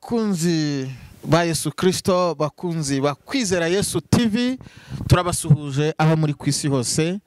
bakunzi ba Yesu Kristo, bakunzi ba Kwizera Yesu Tv, turabasuhuje aho muri kwisi hose.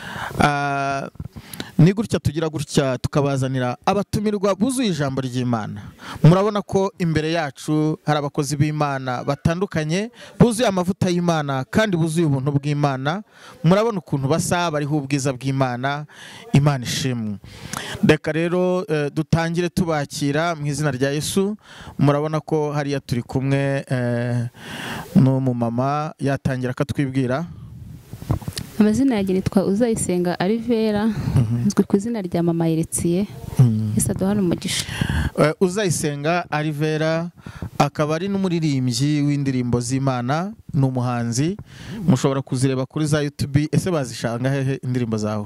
Ni gutya tugira gutya tukabazanira abatumirwa buzuye ijambo ry'Imana. Murabona ko imbere yacu hari abakozi b'Imana batandukanye buzuye amavuta y'Imana kandi buzuye ubuntu bw'Imana. Murabona ukuntu basa, bariho ubwiza bw'Imana. Imana ishimwe. Reka rero dutangire tubakira mu izina rya Yesu. Murabona ko hariya turi kumwe n'umumama, yatangira akatwibwira. Amazina yanjye yitwa Uzayisenga Alivera, nzwi ku izina rya mama Yeretsiye. Yesu hano umugisha. Uzayisenga Alivera akaba ari n'umuririmbyi w'indirimbo z'Imana, n'umuhanzi. Mushobora kuzireba kuri za YouTube. Ese bazishanga hehe indirimbo zawe?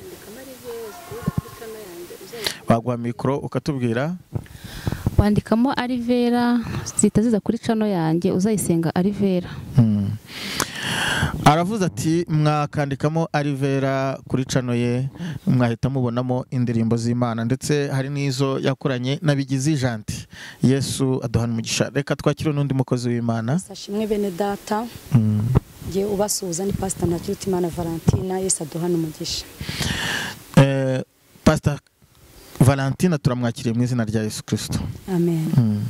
Bagwa mikro ukatubwira. Wandikamo Alivera, zita ziza kuri channel yanjye Uzayisenga Alivera. Aravuze ati mwakandikamo Alivera kuri channel ye, mwahita mubonamo indirimbo z'Imana, ndetse hari n'izo yakoranye n'abigizi janti. Yesu aduhana umugisha. Reka twakire n'undi mukozi w'Imana. Sashimwe bene data. Ngiye ubasuhuza ni Pastor Ntimucikwe Valentina. Yesu aduhana umugisha. Pastor Valentina turamwakiriye mu izina rya Yesu Kristo. Amen.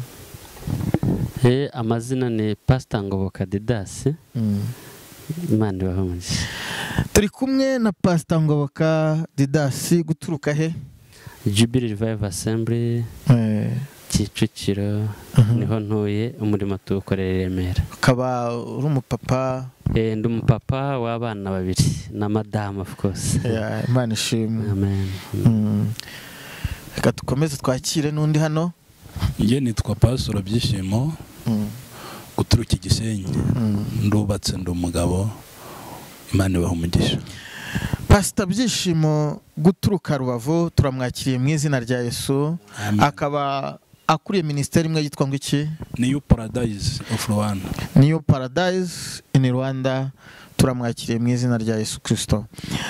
Amazina ni Pastor Ngoboka Didasi. Imana ibahe umugisha. Turi kumwe na Pastor Ngoboka Didasi, guturuka he? Jubilee Revival Assembly, Kicukiro, niho ntuye, umurimo tuwukorera i Remera. Ukaba uri umupapa? Ndi umupapa w'abana babiri na madame of course. Imana ishimwe. Amen. Reka dukomeze twakire n'undi hano. Njye nitwa Pastor Byishimo, guturuka Gisenyi. Ndubatse ndi umugabo. Imana ibahe umugisha. Pastor Byishimo guturuka Rubavu turamwakiriye mu izina rya Yesu. Akaba akuriye ministeri imwe yitwa ngo iki? New Paradise of Rwanda. New Paradise in Rwanda, turamwakiriye mu izina rya Yesu Kristo.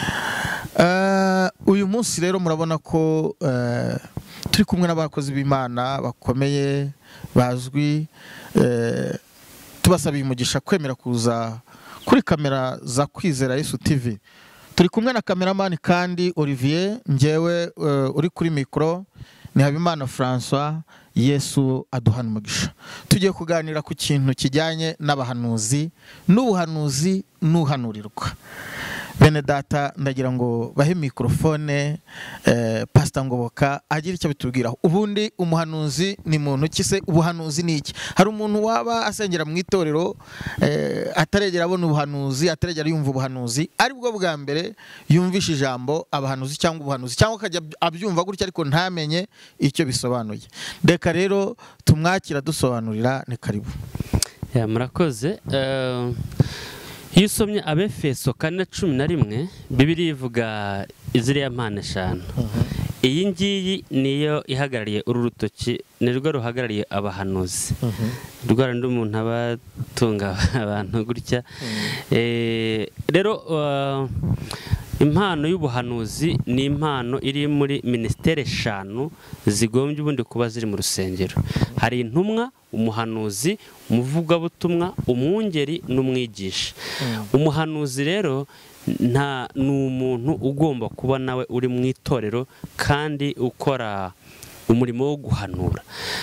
Uyu munsi rero murabona ko turi kumwe n'abakozi b'Imana bakomeye bazwi. Tubasabiye umugisha kwemera kuza kuri kamera za Kwizera Yesu TV. Turi kumwe na cameraman kandi Olivier, njyewe uri kuri mikro ni Habimana François. Yesu aduhana umugisha. Tugiye kuganira ku kintu kijyanye n'abahanuzi n'ubuhanuzi n'uhanurirwa. Bene data ndagira ngo bahe mikrofone Pastor Ngoboka agira icyo bitubwiraho. Ubundi umuhanuzi ni muntu ki se? Ubuhanuzi ni iki? Hari umuntu waba asengera mu itorero ataregera abona ubuhanuzi, ataregera yumva ubuhanuzi, ari bwo bwa mbere yumvisha ijambo abahanuzi cyangwa ubuhanuzi, cyangwa akajya abyumva gutya ariko ntamenye icyo bisobanuye. Reka rero tumwakira dusobanurira. Ni karibu. Murakoze. Iyo usomye Abefeso 4:11, Bibiliya ivuga iziriya mpano eshanu. Iyi ngiyi niyo ihagarariye uru rutoki, nirwo ruhagarariye abahanuzi. Rwo ndi umuntu abatunga abantu gutya. Rero impano y'ubuhanuzi ni impano iri muri ministeri eshanu zigombye ubundi kuba ziri mu rusengero. Hari intumwa, umuhanuzi, umuvugabutumwa, umwungeri n'umwigisha. Umuhanuzi rero ni umuntu ugomba kuba nawe uri mu itorero kandi ukora umurimo wo guhanura.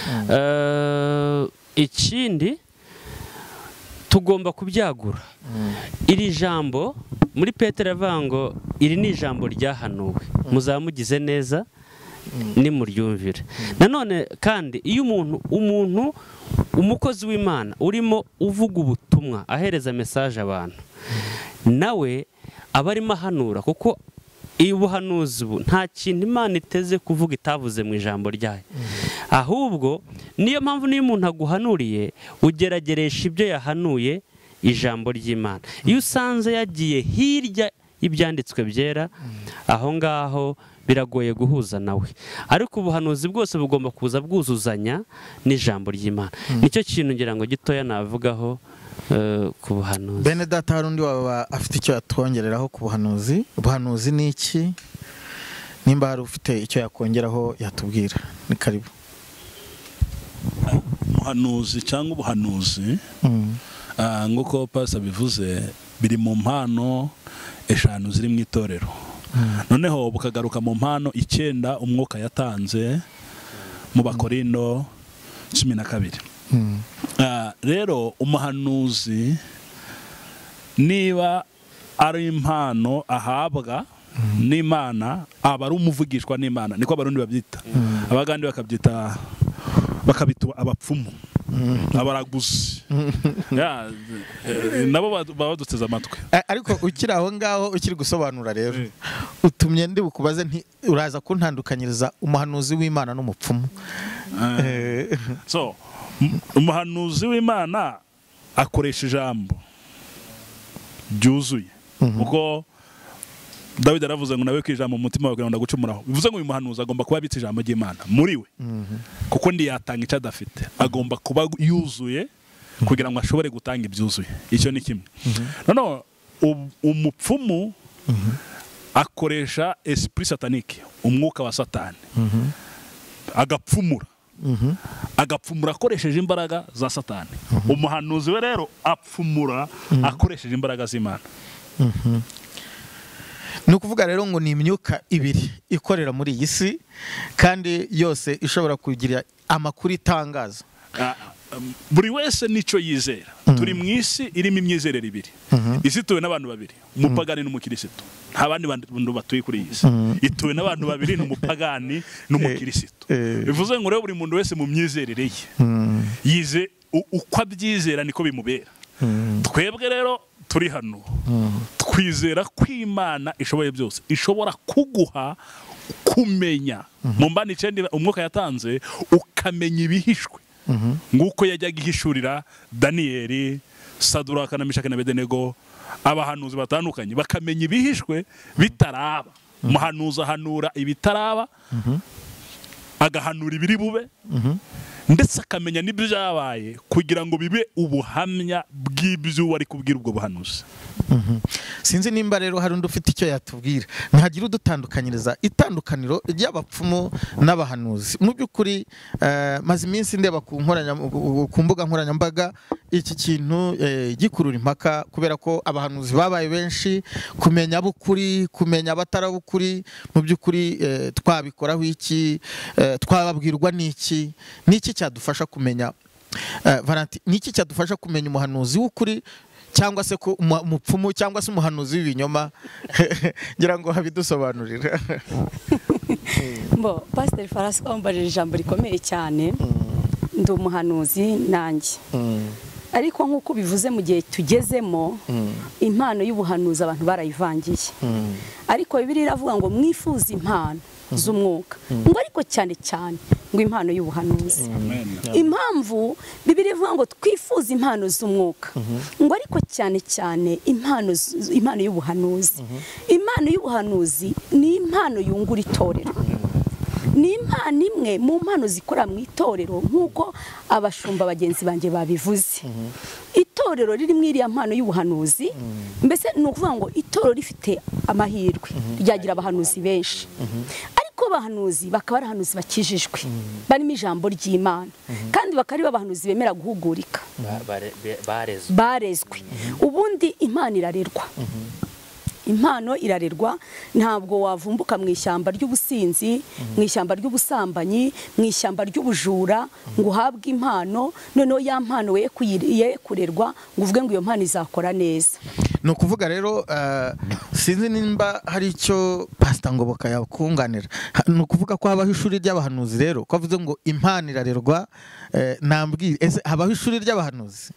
Ikindi tugomba kubyagura. Iri jambo muri Petero avuga ngo iri ni ijambo ryahanuwe, muzamugize neza nimuryumvire. Nanone kandi iyo umuntu umukozi w'Imana urimo uvuga ubutumwa, ahereza message abantu, nawe aba arimo ahanura, kuko iyo ubuhanuzi nta kintu Imana iteze kuvuga itavuze mu ijambo ryayo. Ahubwo niyo mpamvu niyo umuntu aguhanuriye ugerageresha ibyo yahanuye ijambo ry'Imana. Iyo usanze yagiye hirya y'ibyanditswe byera, aho ngaho biragoye guhuza nawe. Ariko ubuhanuzi bwose bugomba kuza bwuzuzanya n'ijambo ry'Imana. Nicyo kintu ngira ngo gitoya navugaho ku buhanuzi. Bene data hari undi waba afite icyo yatwongereraho ku buhanuzi? Ubuhanuzi ni iki? Nimba hari ufite icyo yakongeraho yatubwira. Ni karibu. ubuhanuzi cyangwa ubuhanuzi nk'uko pastor bivuze biri mu mpano eshanu ziri mu itorero, noneho bukagaruka mu mpano 9 umwuka yatanze mu Bakorindo 12. Rero umuhanuzi niba ari impano ahabwa n'Imana, aba ari umuvugishwa n'Imana, niko abarundi babyita. Abagande bakabita abapfumu, abaraguzi, nabo baba baduteze amatwi. Ariko ukiri aho ngaho ukiri gusobanura rero utumye ndi bukubaze nti uraza kuntandukanyiriza umuhanuzi w'Imana n'umupfumu. So umuhanuzi w'Imana akoresha ijambo ryuzuye, kuko Dawidi aravuze ngo nawe kwijambo mu mutima wawe ndagucumuraho. Bivuze ngo uyu muhanuzi agomba kuba abitse ijambo ry'Imana muri we, kuko ndi yatanga icyo adafite. Agomba kuba yuzuye kugira ngo ashobore gutanga ibyuzuye. Icyo ni kimwe. Noneho umupfumu akoresha esprit satanique, umwuka wa Satani, agapfumura agapfumura akoresheje imbaraga za Satani. Umuhanuzi we rero apfumura akoresheje imbaraga z'Imana. Ni ukuvuga rero ngo ni imyuka ibiri ikorera muri iyi si, kandi yose ishobora kugira amakuru itangaza. Buri wese nico yizera. Turi mu isi irimo imyizerere ibiri. Isi ituwe n'abantu babiri, umupagani n'umukristo. Nta bandi bantu batuye kuri iyi si. Ituwe n'abantu babiri, n'umupagani n'umukristo. Bivuze ngo rero buri muntu wese mu myizerere ye yize uko abyizera niko bimubera. Twebwe rero turi hano twizera ko Imana ishoboye byose, ishobora kuguha kumenya mu mbani 9 umwuka yatanze, ukamenya ibihishwe nguko yajyaga ihishurira Daniyeli, Saduraka na Meshaki na Abedenego, abahanuzi batandukanye bakamenya ibihishwe bitaraba. Umuhanuzi ahanura ibitaraba, agahanura ibiri bube, ndetse akamenya n'ibyo byabaye kugira ngo bibe ubuhamya bw'ibyo wari kubwira ubwo buhanuzi. Sinzi nimba rero hari undi ufite icyo yatubwira, ntihagira udutandukanyiriza itandukaniro ry'abapfumu n'abahanuzi. Mu by'ukuri maze iminsi ndeba ku mbuga nkoranyambaga iki kintu gikurura impaka, kubera ko abahanuzi babaye benshi. Kumenya abukuri, kumenya abatarabukuri, mu by'ukuri twabikoraho iki, twababwirwa n'iki, n'iki cyadufasha kumenya Valentin, n'iki cyadufasha kumenya umuhanuzi w'ukuri cyangwa se ko umupfumu cyangwa se umuhanuzi w'ibinyoma? Ngira ngo habidusobanurira. Pastor Farasi kwambarira ijambo rikomeye cyane. Ndi umuhanuzi nanjye, ariko nk'uko bivuze mu gihe tugezemo, impano y'ubuhanuzi abantu barayivangiye. Ariko Bibiliya iravuga ngo mwifuze impano z'umwuka, ngo ariko cyane cyane ngo impano y'ubuhanuzi. Impamvu Bibiliya ivuga ngo twifuze impano z'umwuka, ngo ariko cyane cyane impano y'ubuhanuzi. Impano y'ubuhanuzi ni impano yungura itorero, ni impano imwe mu mpano zikora mu itorero, nk'uko abashumba bagenzi banjye babivuze. Itorero riri muri iriya mpano y'ubuhanuzi, mbese ni ukuvuga ngo itorero rifite amahirwe ryagira abahanuzi benshi. Ariko abahanuzi bakaba ari abahanuzi bakijijwe, barimo ijambo ry'Imana, kandi bakaba ari abahanuzi bemera guhugurika, barezwe. Ubundi impano irarerwa. Impano irarerwa, ntabwo wavumbuka mu ishyamba ry'ubusinzi, mu ishyamba ry'ubusambanyi, mu ishyamba ry'ubujura ngo uhabwe impano, noneho ya mpano ye kurerwa ngo uvuge ngo iyo mpano izakora neza. Ni ukuvuga rero sinzi nimba hari icyo Pastor Ngoboka yakunganira. Ni ukuvuga ko habaho ishuri ry'abahanuzi rero, ko avuze ngo impano irarerwa. Nambwire, ese habaho ishuri ry'abahanuzi?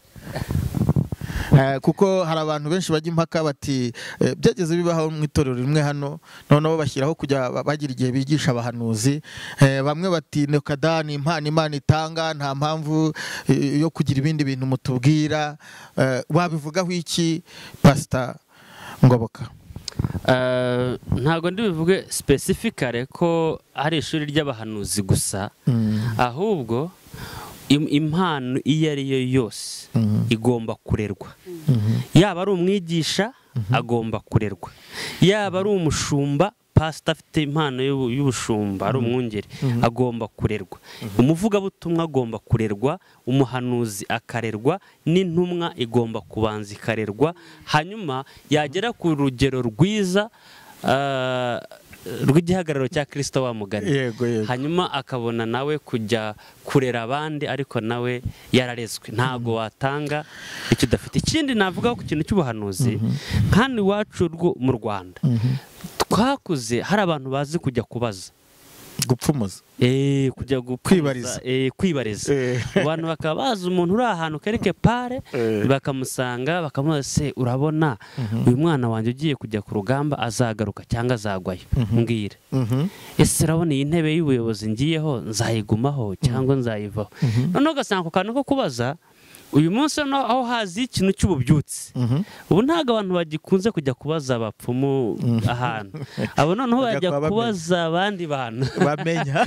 Kuko hari abantu benshi bajya impaka bati byageze bibaho mu itorero rimwe hano, noneho bashyiraho kujya bagira igihe bigisha abahanuzi. Bamwe bati nekadani impano Imana itanga, nta mpamvu yo kugira ibindi bintu mutubwira. Wabivugaho iki Pastor Ngoboka? Ntago ndibivuge specifically ko ari ishuri ry'abahanuzi gusa, ahubwo impano iyo ari yo yose igomba kurerwa. Yaba ari umwigisha agomba kurerwa, yaba ari umushumba umupasita afite impano y'ubushumba ari umwungeri agomba kurerwa, umuvugabutumwa agomba kurerwa, umuhanuzi akarerwa, n'intumwa igomba kubanza ikarerwa, hanyuma yagera ku rugero rwiza rw'igihagararo cya Kristo wa mugani, hanyuma akabona nawe kujya kurera abandi ariko nawe yararezwe. Ntago watanga icyo udafite. Ikindi navuga ku kintu cy'ubuhanuzi, kandi iwacu mu Rwanda twakuze hari abantu bazi kujya kubaza, gupfumuza, kujya kwibariza. Abantu bakaba bazi umuntu uri ahantu kereke pare, bakamusanga bakamubaza, se urabona uyu mwana wanjye ugiye kujya ku rugamba azagaruka cyangwa azagwayo, mbwira. Ese urabona iyi ntebe y'ubuyobozi ngiyeho nzayigumaho cyangwa nzayivaho? Noneho ugasanga ku kantu ko kubaza, uyu munsi aho hazi ikintu cy'ububyutsi, ubu ntabwo abantu bagikunze kujya kubaza abapfumu ahantu, abo noneho bajya kubaza abandi bantu bamenya,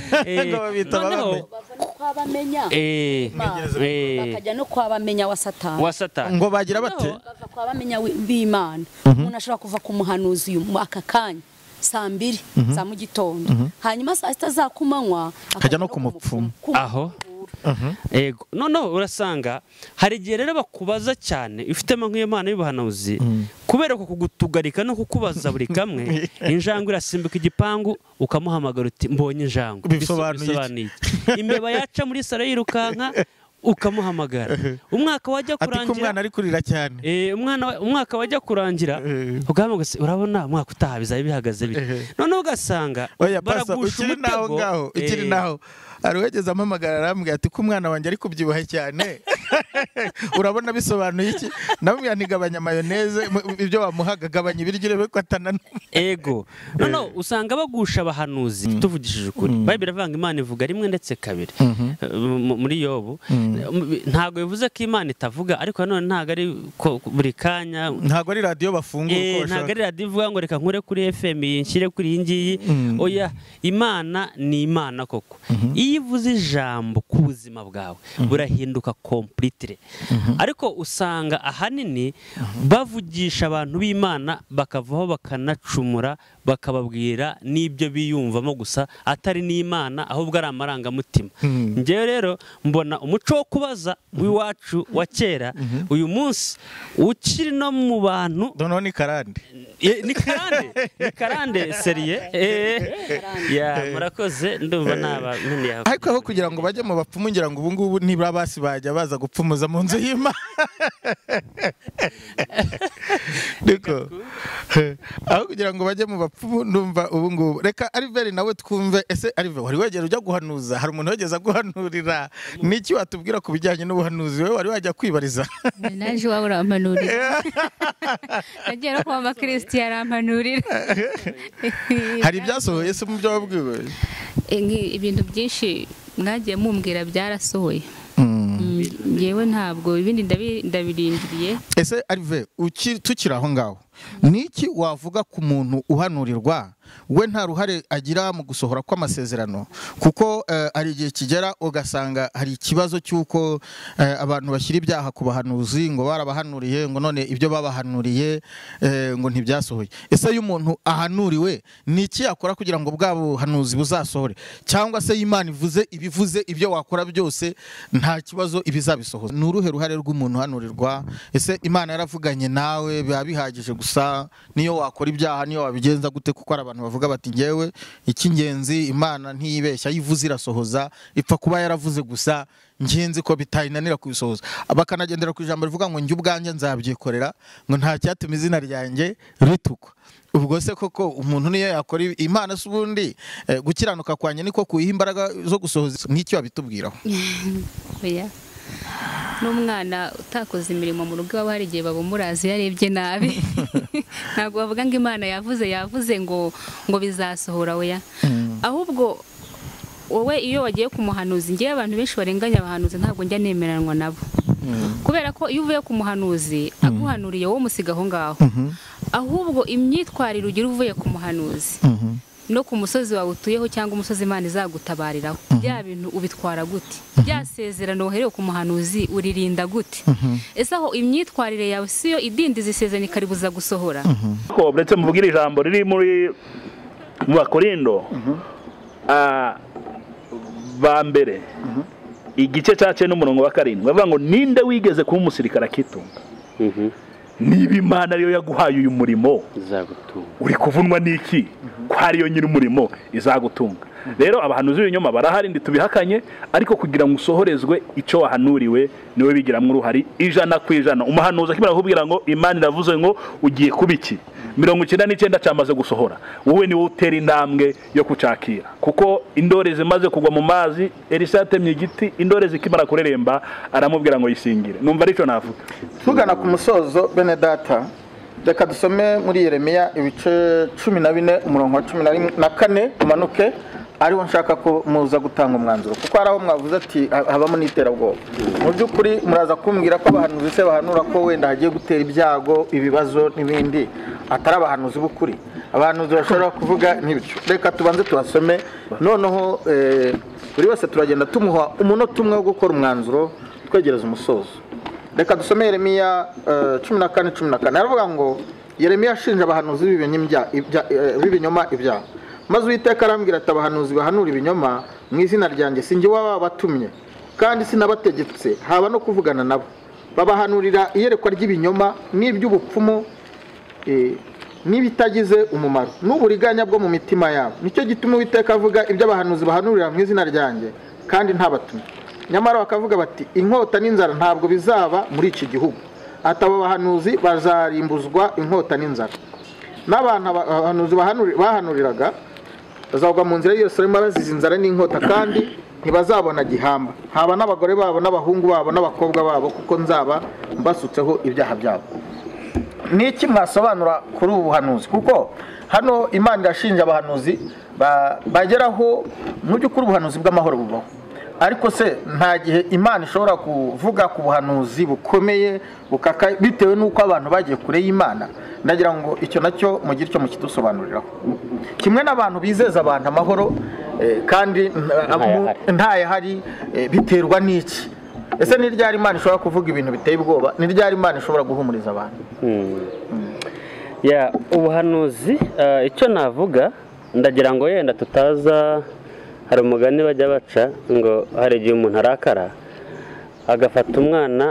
bakajya no kwa bamenya wa Satani, ngo bagira bate, bava kwa bamenya b'Imana. Umuntu ashobora kuva ku muhanuzi aka kanya saa 2 za mu gitondo, hanyuma saa 6 za kumanywa akajya no ku mupfumu aho. Ego, noneho urasanga hari igihe rero bakubaza cyane ifitemo nk'iyo mpano y'ubuhanuzi, kubera ko kugutugarika no kukubaza buri kamwe, injangwe irasimbuka igipangu ukamuhamagara uti mbonye injangwe, bisobanuye imbeba yaca muri salo yirukanka ukamuhamagara. Umwaka wajya kurangira, ati umwana ari kurira cyane, umwaka wajya kurangira ugahamagara, umwaka umwaka utaha bizaba bihagaze bite? Noneho ugasanga baragusha umutego. Ukiri naho ari wegeze amamagara arambwira ati ko umwana wanjye ari kubyibuha cyane, urabona bisobanuye iki? Namubwira ntigabanya mayoneze, ibyo wamuhaga gabanya ibiryo urebe ko atanana. Ego, noneho usanga bagusha abahanuzi. Tuvugishije ukuri, Bible iravuga Imana ivuga rimwe ndetse kabiri muri Yobu. Ntago bivuze ko Imana itavuga, ariko nanone ntago ari buri kanya, ntago ari radio bafungura, ntago ari radio ivuga ngo reka nkure kuri FM nshyire kuri iyi ngiyi. Oya, Imana ni Imana koko. Iyo ivuze ijambo ku buzima bwawe burahinduka completely. Ariko usanga ahanini bavugisha abantu b'Imana bakavaho bakanacumura, bakababwira n'ibyo biyumvamo gusa, atari n'Imana ahubwo ari amarangamutima. Njyewe rero mbona umuco wo kubaza w'iwacu wa kera uyu munsi ukiri no mu bantu. Dono ni karande, ni karande seriye. Murakoze, ndumva naba nkeneye. Ariko aho kugira ngo bajye mu bapfumu, ngira ngo ubu ngubu nibura basi bajya baza gupfumuza mu nzu y'Imana. Niko aho kugira ngo bajye mu bapfumu, ndumva ubu ngubu. Reka Aliveri nawe twumve. Ese Aliveri, wari wegera ujya guhanuza? Hari umuntu wegeza guhanurira? Niki watubwira ku bijyanye n'ubuhanuzi? Wewe wari wajya kwibariza? Naje wawe urampanurira. Nagiye no kwa Kristo yarampanurira. Hari ibyasohoye se mu byo wabwiwe? Ibintu byinshi mwagiye mumbwira byarasohoye. Yewe ntabwo ibindi ndabirindiriye. Ese Aliveri, tukiri aho ngaho, niki wavuga ku muntu uhanurirwa we nta ruhare agira mu gusohora kw'amasezerano? Kuko ari igihe kigera ugasanga hari ikibazo cy'uko abantu bashyira ibyaha ku bahanuzi, ngo barabahanuriye, ngo none ibyo babahanuriye ngo ntibyasohoye. Ese iyo umuntu ahanuriwe niki yakora kugira ngo bwa buhanuzi buzasohore? Cyangwa se Imana ibivuze ibyo wakora byose nta kibazo ibizabisohoza? Ni uruhe ruhare rw'umuntu uhanurirwa? Ese Imana yaravuganye nawe biba bihagije gusa niyo wakora ibyaha, niyo wabigenza gute? Kuko ari abantu bavuga bati ngewe icy'ingenzi Imana ntiyibeshya, yivuze irasohoza, ipfa kuba yaravuze gusa, ngenzi ko bitayinanira kubisohoza. Bakanagendera ku ijambo rivuga ngo njye ubwanjye nzabyikorera, ngo nta cyatuma izina ryanjye ritukwa. Ubwo se koko umuntu niyo yakora Imana se ubundi gukiranuka kwanye niko kuyiha imbaraga zo gusohoza? N'iki wabitubwiraho? N'umwana utakoze imirimo mu rugo iwabo hari igihe babumurazi yarebye nabi. Ntabwo bavuga ngo Imana yavuze ngo bizasohora. Oya, ahubwo wowe iyo wagiye ku muhanuzi, ngiye abantu benshi barenganya abahanuzi ntabwo njya nemeranwa nabo, kubera ko iyo uvuye ku muhanuzi aguhanuriye wowe umusiga aho ngaho, ahubwo imyitwarire ugira uvuye ku muhanuzi no ku musozi wawe utuyeho cyangwa umusozi Imana izagutabariraho, bya bintu ubitwara gute? Bya sezerano uhereye ku muhanuzi uririnda gute? Ese aho imyitwarire yawe siyo idindiza isezerano ikaribuza gusohora? Ko uretse mubwira ijambo riri muri mu Bakorindo ba mbere igice cya 9 n'umurongo wa 7 bavuga ngo ninde wigeze kuba umusirikare akitunga niba Imana ariyo yaguhaye uyu murimo izagutunga uri kuvunwa n'iki ko ariyo nyiri umurimo izagutunga. Rero abahanuzi b'ibinyoma barahari ndi tubihakanye, ariko kugira ngo usohorezwe icyo wahanuriwe niwe bigiramwe uruhari 100%. Umuhanuzi akimara kubwira ngo Imana iravuze ngo ugiye kubiki 99 cyamaze gusohora, wowe niwe utera intambwe yo kucakira, kuko indore zimaze kugwa mu mazi Elisa yatemye igiti, indore zikimara kureremba aramubwira ngo yisingire. Numva aricyo navuga. Tugana ku musozo bene data, reka dusome muri Yeremiya ibice 14 umurongo wa 14 umanuke, ariwo nshaka ko muza gutanga umwanzuro, kuko araho mwavuze ati habamo n'iterabwoba. Mu by'ukuri muraza kumbwira ko abahanuzi se bahanura ko wenda hagiye gutera ibyago, ibibazo n'ibindi, atari abahanuzi b'ukuri. Abahanuzi bashobora kuvuga n'ibyo. Reka tubanze tubasome, noneho buri wese turagenda tumuha umunota umwe wo gukora umwanzuro twegereza umusozo. Reka dusome Yeremiya 14:14. Aravuga ngo Yeremiya ashinja abahanuzi b'ibinyoma ibyaha. Maze Uwiteka arambwira ati abahanuzi bahanura ibinyoma mu izina ryanjye sinjye wabatumye, kandi sinabategetse haba no kuvugana nabo. Babahanurira iyerekwa ry'ibinyoma n'iby'ubupfumu n'ibitagize umumaro n'uburiganya bwo mu mitima yabo. Nicyo gituma Uwiteka avuga ibyo abahanuzi bahanurira mu izina ryanjye kandi ntabatumye. Nyamara bakavuga bati inkota n'inzara ntabwo bizaba muri iki gihugu. Ati abo bahanuzi bazarimbuzwa inkota n'inzara. N'abantu abahanuzi bahanuriraga bazagwa mu nzira yose barimo bazize inzara n'inkota, kandi ntibazabona gihamba, haba n'abagore babo n'abahungu babo n'abakobwa babo, kuko nzaba mbasutseho ibyaha byabo. Niki mwasobanura kuri ubu buhanuzi? Kuko hano Imana irashinja abahanuzi bageraho mu by'ukuri ubuhanuzi bw'amahoro bubaho, ariko se nta gihe Imana ishobora kuvuga ku buhanuzi bukomeye bukaka bitewe n'uko abantu bagiye kure y'Imana? Ndagira ngo icyo nacyo mugire icyo mukidusobanuriraho. Kimwe n'abantu bizeza abantu amahoro kandi ntayahari, biterwa n'iki? Ese ni ryari Imana ishobora kuvuga ibintu biteye ubwoba? Ni ryari Imana ishobora guhumuriza abantu? Ubuhanuzi icyo navuga, ndagira ngo yenda tutaza, hari umugani bajya baca ngo hari igihe umuntu arakara agafata umwana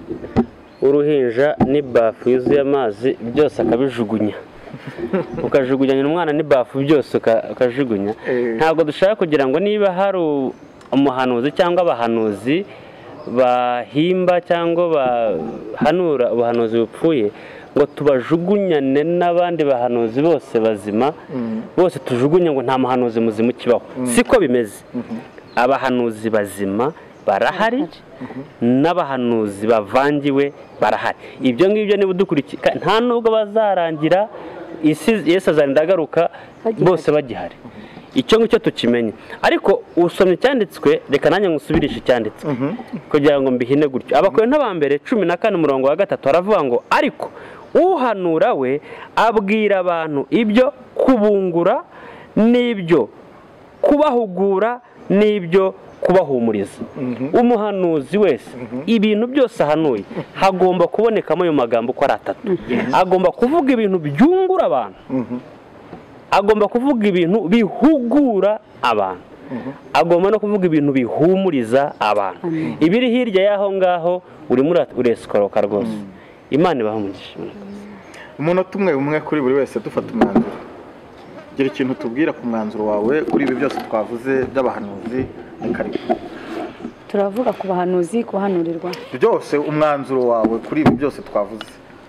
uruhinja n'ibafu yuzuye amazi byose akabijugunya, ukajugunyanya umwana n'ibafu byose ukajugunya. Ntabwo dushaka kugira ngo niba hari umuhanuzi cyangwa abahanuzi bahimba cyangwa bahanura ubuhanuzi bupfuye ngo tubajugunyane n'abandi bahanuzi bose bazima, bose tujugunye ngo nta muhanuzi muzima ukibaho. Siko bimeze. Abahanuzi bazima barahari, n'abahanuzi bavangiwe barahari. Ibyo ngibyo niba udukurikiye, nta nubwo bazarangira Yesu azarinda agaruka bose bagihari. Icyo ngicyo tukimenye. Ariko usomye cyanditswe, reka nanjye ngusubirishe icyanditswe kugira ngo mbihine gutyo. Abakorinto ba mbere 14 umurongo wa 3 aravuga ngo ariko uhanura we abwira abantu ibyo kubungura n'ibyo kubahugura n'ibyo kubahumuriza. Umuhanuzi wese ibintu byose ahanuye hagomba kubonekamo ayo magambo ko ari 3. Agomba kuvuga ibintu byungura abantu, agomba kuvuga ibintu bihugura abantu, agomba no kuvuga ibintu bihumuriza abantu. Ibiri hirya y'aho ngaho urimo uresikoroka rwose. Imana ibahumugishe. Umunota umwe kuri buri wese dufata umwanzuro. Gira ikintu tubwira ku mwanzuro wawe kuri ibi byose twavuze by'abahanuzi n'ikaribu. Turavuga ku bahanuzi, kuhanurirwa byose, umwanzuro wawe kuri ibi byose twavuze.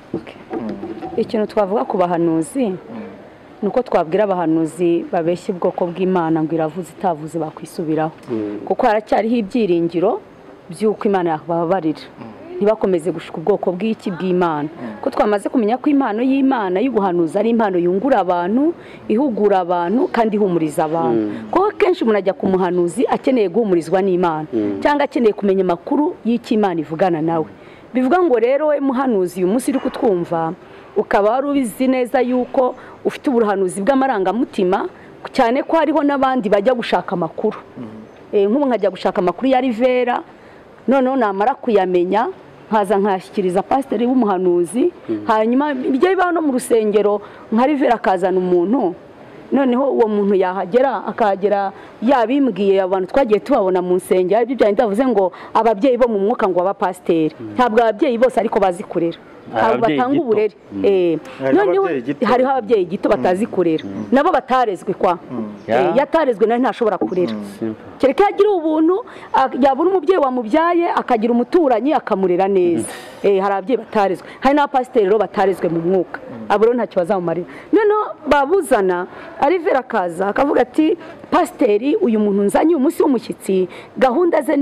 Ikintu twavuga ku bahanuzi nuko twabwira abahanuzi babeshye ubwoko bw'Imana ngo iravuze itavuze bakwisubiraho, kuko haracyariho ibyiringiro by'uko Imana yababarira, ntibakomeze gushuka ubwoko bw'Imana. Ko twamaze kumenya ko impano y'Imana y'ubuhanuzi ari impano yungura abantu, ihugura abantu kandi ihumuriza abantu. Kuko kenshi umuntu ajya ku muhanuzi akeneye guhumurizwa n'Imana cyangwa akeneye kumenya amakuru y'icyo Imana ivugana nawe. Bivuga ngo rero we muhanuzi uyu munsi uri kutwumva, ukaba wari ubizi neza yuko ufite ubuhanuzi bw'amarangamutima, cyane ko hariho n'abandi bajya gushaka amakuru. Nk'ubu nkajya gushaka amakuru ya Rivera, noneho namara kuyamenya nkaza nkashyikiriza pasiteri w'umuhanuzi, hanyuma ibyo bibaho no mu rusengero nka Rivera akazana umuntu noneho uwo muntu yahagera akahagera yabimbwiye abantu twagiye tubabona mu nsengero ibyo byari ndavuze ngo ababyeyi bo mu mwuka ngo abapasiteri ntabwo ababyeyi bose ariko bazi kurera ntabwo batanga uburere noneho hariho ababyeyi gito batazi kurera nabo batarezwe kwa yatarezwe nawe ntashobora kurera kereka yagira ubuntu yabona umubyeyi wamubyaye akagira umuturanyi akamurera neza hari ababyeyi batarezwe hari n'abapasiteri rero batarezwe mu mwuka abo rero ntacyo bazamumarira noneho babuzana Alivera akaza akavuga ati pasiteri uyu muntu nzanye umunsi w'umushyitsi gahunda ze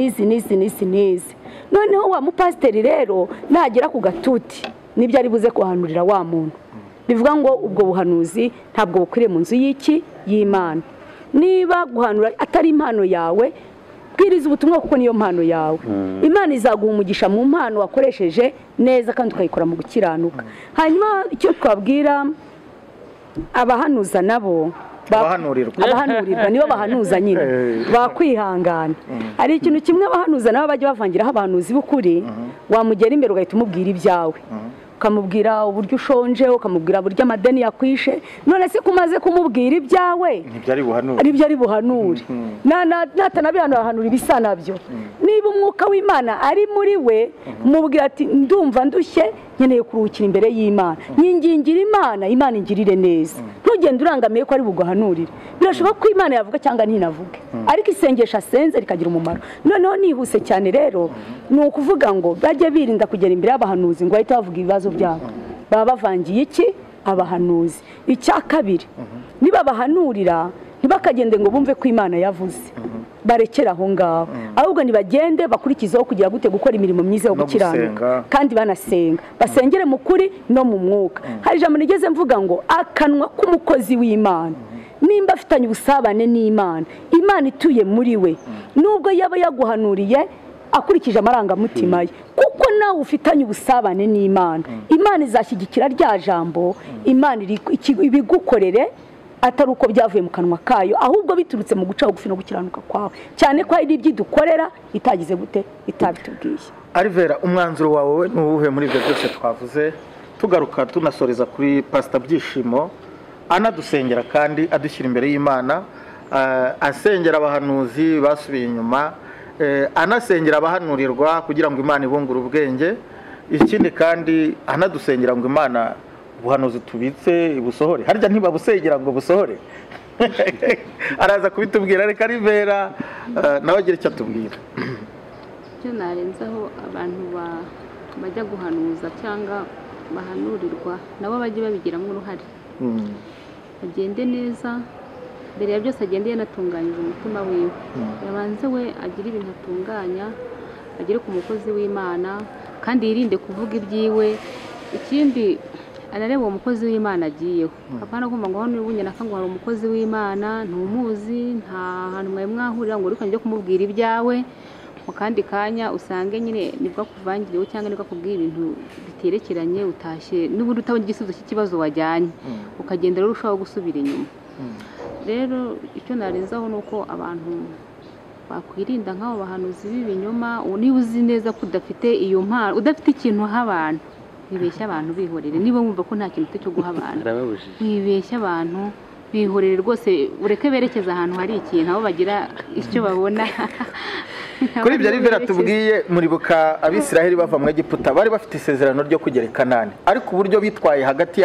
nizi noneho wa mupasiteri rero nagera ku gatuti nibyo ari buze kuhanurira wa muntu bivuga ngo ubwo buhanuzi ntabwo bukwiriye mu nzu y'Imana niba guhanura atari impano yawe bwiriza ubutumwa kuko niyo mpano yawe Imana izaguha umugisha mu mpano wakoresheje neza kandi ukayikora mu gukiranuka hanyuma icyo twabwira abahanuza nabo abahanurirwa nibo bahanuza nyine bakwihangana hari ikintu kimwe abahanuza nabo bajya bavangiraho abahanuzi b'ukuri wamugera imbere ugahita umubwira ibyawe ukamubwira uburyo ushonje ukamubwira uburyo amadeni yakwishe none se kumaze kumubwira ibyawe nibyo ari buhanure natanabihanura ibisa nabyo niba umwuka w'Imana ari muri we umubwira ati ndumva ndushye nkeneye kuruhukira imbere y'Imana nyingingira Imana ingirire neza ntugende urangamiye ko ari buguhanurire birashoboka ko Imana yavuga cyangwa ntinavuge ariko isengesha asenze rikagira umumaro noneho nihuse cyane rero ni ukuvuga ngo bajye birinda kugera imbere y'abahanuzi ngo bahite bavuga ibibazo byabo baba bavangiye iki abahanuzi icya kabiri niba bahanurira ntibakagende ngo bumve ko Imana yavuze barekera aho ngaho ahubwo nibagende bakurikizaho kugira gute gukora imirimo myiza yo gukiranuka kandi banasenga basengere mu kuri no mu mwuka hari ijambo nigeze mvuga ngo akanwa k'umukozi w'Imana nimba afitanye ubusabane n'Imana Imana ituye muri we nubwo yaba yaguhanuriye akurikije amarangamutima ye kuko nawe ufitanye ubusabane n'Imana Imana izashyigikira rya jambo Imana ibigukorere atari uko byavuye mu kanwa kayo ahubwo biturutse mu guca bugufi no gukiranuka kwawe cyane ko ari ibyo dukorera itagize gute itabitubwiye Alivera umwanzuro wawe n'uwuhe muri ibyo byose twavuze tugaruka tunasoreza kuri Pastor Byishimo anadusengera kandi adushyira imbere y'Imana asengera abahanuzi basubiye inyuma anasengera abahanurirwa kugira ngo Imana ibungure ubwenge ikindi kandi anadusengera ngo Imana ubuhanuzi tubitse ibusohore harya ntibabusengera ngo busohore araza kubitubwira reka Alivera nawe agira icyo atubwira icyo narenzaho abantu bajya guhanuza cyangwa bahanurirwa nabo bajye babigiramo uruhare agende neza mbere ya byose agende yanatunganyije umutima wiwe yabanze we agira ibintu atunganya agire ku mukozi w'Imana kandi yirinde kuvuga ibyiwe ikindi anareba uwo mukozi w'Imana agiyeho apana kumva ngo hano ubunye naka ngo hari umukozi w'Imana ntumuzi nta hantu mwe mwahurira ngo uriko njye kumubwira ibyawe mu kandi kanya usange nyine nibwo kuvangiriwe cyangwa nibwo kubwira ibintu biterekeranye utashye n'ubundi utabonye igisubizo cy'ikibazo wajyanye ukagenda rero urushaho gusubira inyuma rero icyo narenzaho nuko abantu bakwirinda nk'abo bahanuzi b'ibinyoma niba uzi neza ko udafite iyo mpano udafite ikintu h'abantu bibeshya abantu bihorere niba wumva ko nta kintu cyo guha abantu bibeshya abantu bihorere rwose ureke berekeza ahantu hari ikintu aho bagira icyo babona kuri ibyo Alivera tubwiye muribuka abisiraheli bava mu Egiputa bari bafite isezerano ryo kugera i Kanani ariko uburyo bitwaye hagati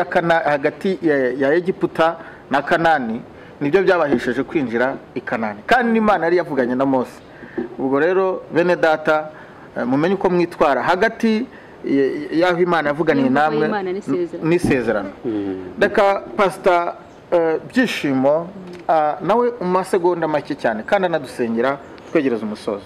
ya Egiputa na Kanani nibyo byabahesheje kwinjira i Kanani kandi n'Imana yari yavuganye na Mose ubwo rero bene data mumenye uko mwitwara hagati yaho Imana yavuganiye namwe n'isezerano reka Pastor Byishimo nawe mu masegonda make cyane kandi anadusengera twegereza umusozo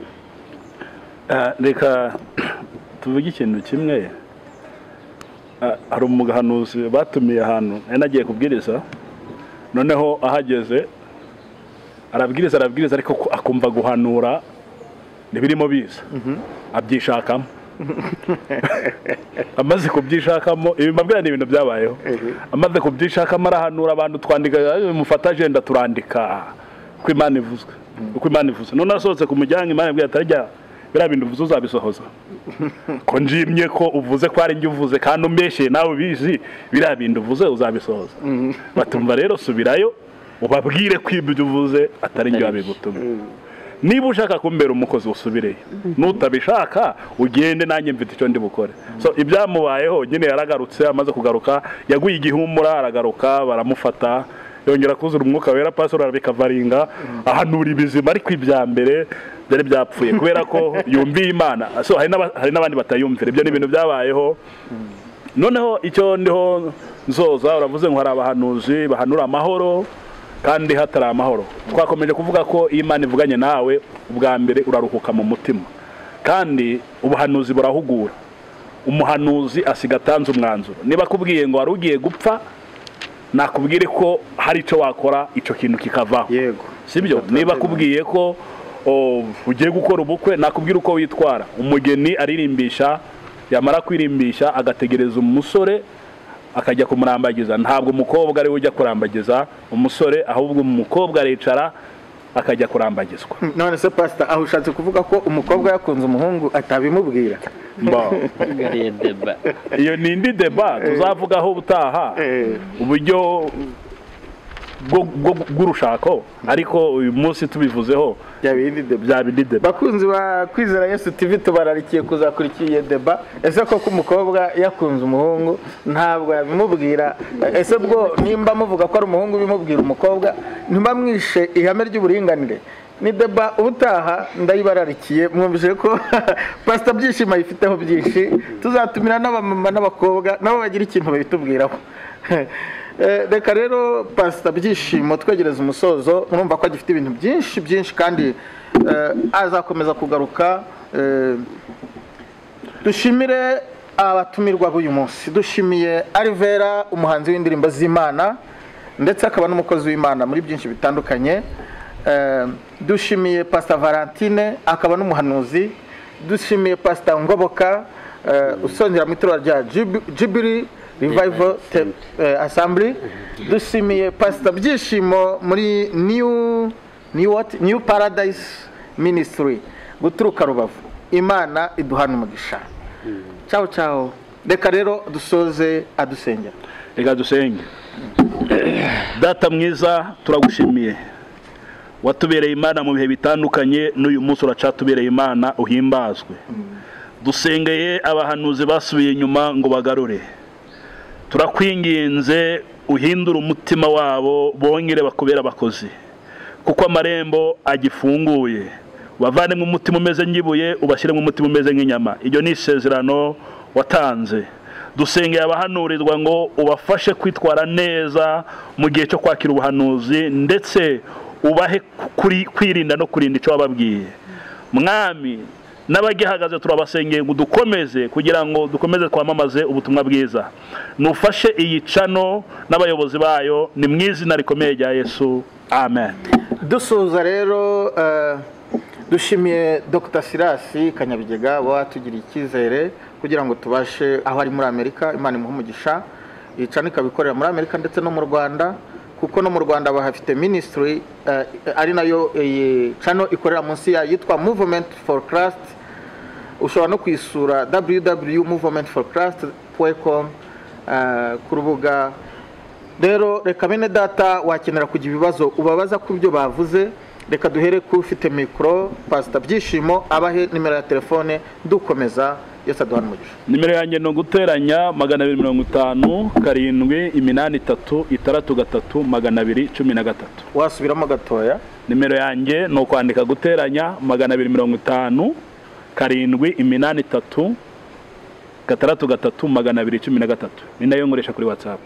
reka tuvuge ikintu kimwe hari umuhanuzi batumiye ahantu nagiye kubwiriza noneho ahageze arabwiriza ariko akumva guhanura ntibirimo biza abyishakamo amaze kubyishakamo ibi mbabwira ni ibintu byabayeho amaze kubyishakamo arahanura abantu twandika mufata agenda turandika uko Imana ivuze none asohotse ku mujyanye Imana yabwiye atarya biriya bintu uvuze uzabisohoza ko njimye ko uvuze ko ari njye uvuze kandi umbeshye nawe ubizi biriya bintu uvuze uzabisohoza batumva rero subirayo ubabwire ko ibyo uvuze atari njye wabigutumye niba ushaka kumbera umukozi usubireyo nutabishaka ugende nanjye mfite icyo ndi bukore so ibyamubayeho nyine yaragarutse amaze kugaruka yaguye igihumura aragaruka baramufata yongera kuzura umwuka wera pastor arabikavaringa ahanura ibizima ariko ibya mbere byari byapfuye kubera ko yumviye Imana so hari n'abandi batayumvira ibyo ni ibintu byabayeho noneho icyo ndiho nzoza uravuze ngo hari abahanuzi bahanura amahoro kandi hatari amahoro twakomeje kuvuga ko Imana ivuganye nawe ubwa mbere uraruhuka mu mutima kandi ubuhanuzi burahugura umuhanuzi asiga atanze umwanzuro niba kubwiye ngo wari ugiye gupfa nakubwire ko hari icyo wakora icyo kintu kikavaho yego sibyo niba kubwiye ko ugiye gukora ubukwe nakubwira uko witwara umugeni aririmbisha yamara kwirimbisha agategereza umusore akajya kumurambagiza ntabwo umukobwa ari we ujya kurambagiza umusore ahubwo umukobwa aricara akajya kurambagizwa none se pastor aho ushatse kuvuga ko umukobwa yakunze umuhungu atabimubwira iyo ni indi deba tuzavugaho ubutaha uburyo bw'urushako ariko uyu munsi tubivuzeho bya bindi deba bakunzi ba Kwizera Yesu TV tubararikiye kuzakurikiye deba ese ko umukobwa yakunze umuhungu ntabwo yabimubwira ese bwo nimba muvuga ko ari umuhungu bimubwira umukobwa ntibamwishe ihame ry'uburinganire ni deba ubutaha ndayibararikiye mwumvise ko pastor byishima yifiteho byinshi tuzatumira n'abamama n'abakobwa nabo bagira ikintu babitubwiraho reka rero pastor byishimo twegereza umusozo murumva ko agifite ibintu byinshi kandi azakomeza kugaruka dushimire abatumirwa b'uyu munsi dushimiye Alivera umuhanzi w'indirimbo z'Imana ndetse akaba n'umukozi w'Imana muri byinshi bitandukanye dushimiye pastor Valentine akaba n'umuhanuzi dushimiye pastor Ngoboka usongera mu itorero rya Jubilee Revival Assembly dushimiye pastor byishimo muri New Paradise Ministry guturuka Rubavu Imana iduhana umugisha ciao reka rero dusoze adusengera reka dusenge data mwiza turagushimiye watubereye Imana mu bihe bitandukanye n'uyu munsi uracatubereye Imana uhimbazwe dusengeye abahanuzi basubiye inyuma ngo bagarure turakwinginze uhindura umutima wabo bongere bakubera abakozi kuko amarembo agifunguye bavane mu mutima umeze nk'ibuye ubashyire mu mutima umeze nk'inyama iryo ni isezerano watanze dusengeye abahanurirwa ngo ubafashe kwitwara neza mu gihe cyo kwakira ubuhanuzi ndetse ubahe kwirinda no kurinda icyo wababwiye mwami n'abagihagaze turabasengeye ngo dukomeze kugira ngo dukomeze twamamaze ubutumwa bwiza nufashe iyi cano n'abayobozi bayo ni mu izina rikomeye rya Yesu amen dusoza rero dushimiye Dr. Sirasi Kanyabigega watugiriye icyizere kugira ngo tubashe aho ari muri Amerika Imana imuhe umugisha iyi cano ikabikorera muri Amerika ndetse no mu Rwanda kuko no mu Rwanda bahafite ministry ari nayo channel ikorera munsi ya yitwa Movement for Christ ushobora no kwisura www.movementforchrist.com ku rubuga rero reka bene data wakenera kugira ibibazo ubabaza ku byo bavuze reka duhere ku ufite mikro pastor byishimo abahe nimero ya telefone dukomeza Yesu aduhana umugisha nimero yanjye no guteranya 250 783 wasubiramo gatoya nimero yanjye no kwandika guteranya 250 783 ni nayo nkoresha kuri WhatsApp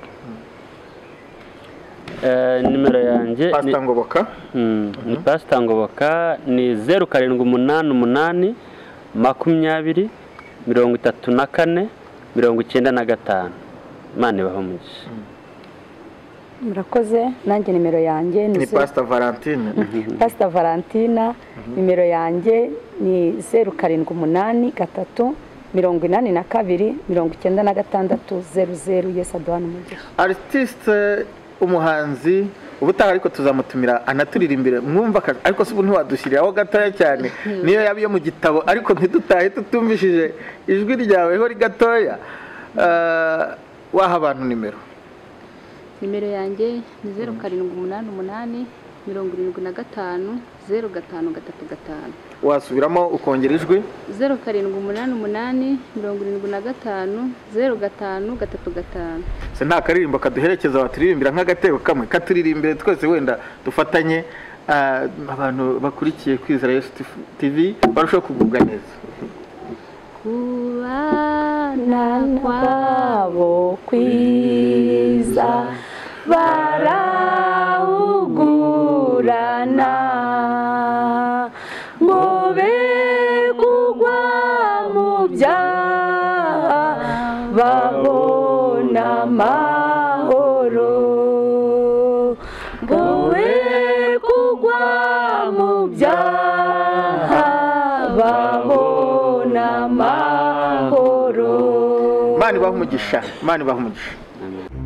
nimero yanjye pastor Ngoboka ni pastor Ngoboka ni 0788 20 34 95 Imana ibaho umugisha murakoze nanjye nimero yanjye ni pastor Valentine pastor Valentina nimero yanjye ni 0783 82 96 00 Yesu aduhana umugisha artiste umuhanzi ubutaha ariko tuzamutumira anaturirimbire mwumva ariko se ubu ntiwadushyiriraho gatoya cyane niyo yaba iyo mu gitabo ariko ntidutahe tutumvishije ijwi ryawe ho rigatoya. Waha abantu nimero yanjye ni 0788 75 0535. wasubiramo ukongera ijwi 0788 75 0535. se nta karirimbo kaduherekeza waturirimbira nk'agatero kamwe katuririmbire twese wenda dufatanye abantu bakurikiye Kwizera Yesu TV barushaho kugubwa neza. Kubana kwabo kwiza barahugurana ngo be kugwa mu byaha babona amahoro, ngo be kugwa mu byaha babona amahoro. Imana ibahe umugisha.